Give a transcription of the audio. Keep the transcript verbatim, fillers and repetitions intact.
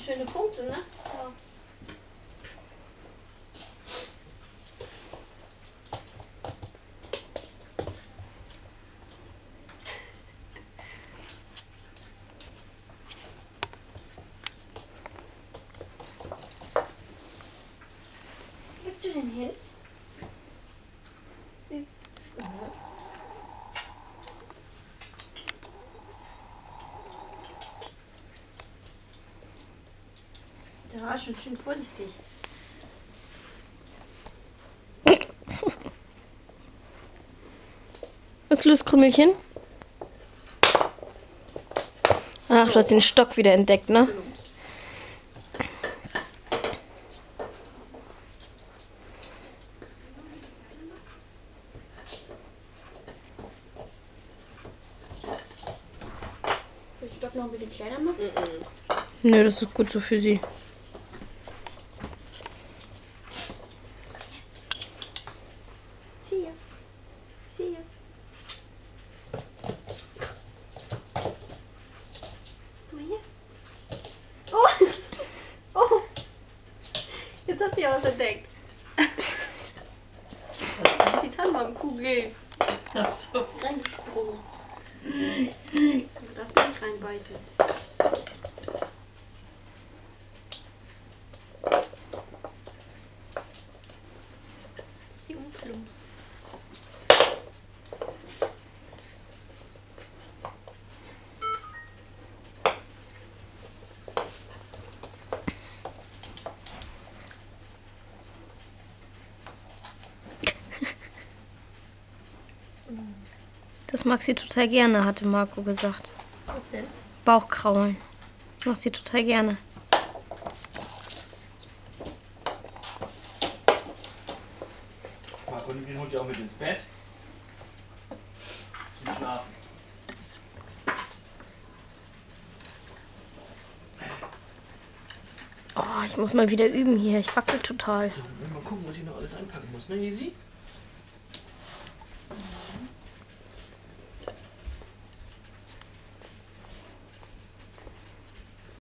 schöne Punkte, ne? Ja. Wo willst du denn hin? Siehst du? Der war schon schön vorsichtig. Was los, Krümmelchen? Ach, du hast den Stock wieder entdeckt, ne? Soll ich den Stock noch ein bisschen kleiner machen? Nö, das ist gut so für sie. Celia. Celia. Du hier? Oh! Oh! Jetzt hat sie ja was entdeckt. Das sind die Tannenbaumkugeln. Das ist so reingesprungen. Du darfst nicht reinbeißen. Das ist die Umklumps. Das mag sie total gerne, hatte Marco gesagt. Was denn? Bauchkraulen. Mag sie total gerne. Marco, nimm den Hund ja auch mit ins Bett. Zum Schlafen. Oh, ich muss mal wieder üben hier. Ich wackel total. So, mal gucken, was ich noch alles einpacken muss. Ne, Jesi?